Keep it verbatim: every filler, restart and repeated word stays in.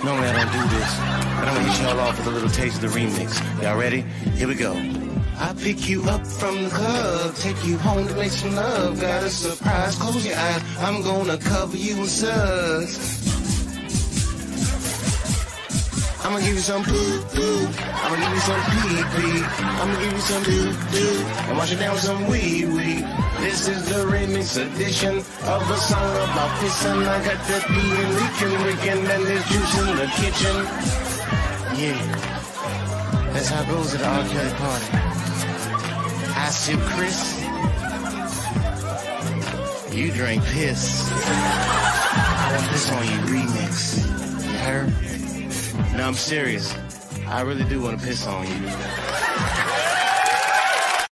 Normally I don't do this, but I'm gonna hit y'all off with a little taste of the remix. Y'all ready? Here we go. I pick you up from the club, take you home to make some love. Got a surprise, close your eyes, I'm gonna cover you in suds. I'm gonna give you some poo poo, I'm gonna give you some pee pee, I'm gonna give you some doo doo, and wash it down with some wee wee. This is the remix edition of a song about pissing. I got the pee and leaking, leaking, and there's juice in the kitchen. Yeah, that's how it goes at the R. Kelly party. I sip Chris, you drink piss. I want this on you remix. You heard? No, I'm serious. I really do want to piss on you.